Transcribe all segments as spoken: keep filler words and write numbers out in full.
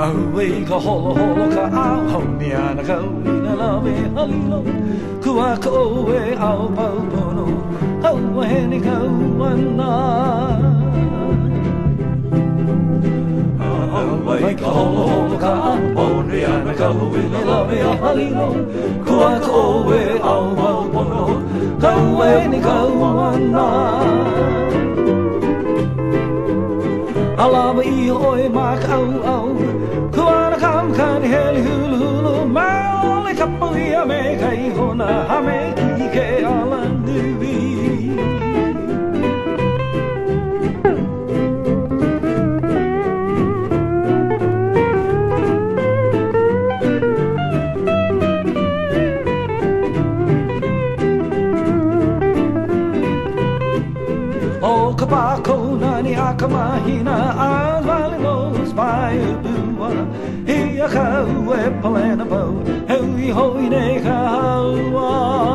Auwe ka holo holo ka au honi ana ka uina lawe halilo Kua ka oe au pau pono Haua hene ka uana Auwe ka holo holo ka au honi ana ka uina lawe halilo Kua ka oe au pau pono Haua hene ka uana Alawa I oi mak au au Kuana kam kan heli hulu hulu Maole kapuia me kai hona Hame ki ke ala nui O kapako nani akamahina Alvali los by a bua Ia ka ue palena po Hui hoi ne ka haua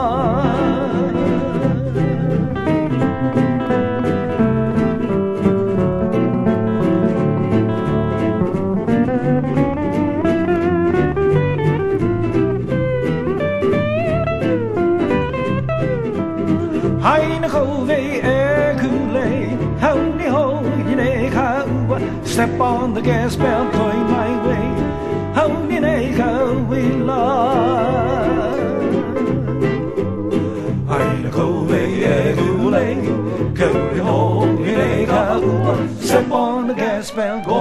Haina kove e Howdy ho, you know how step on the gas pedal, going my way. Howdy how we love. I go away, go away, go home, you know how step on the gas pedal, go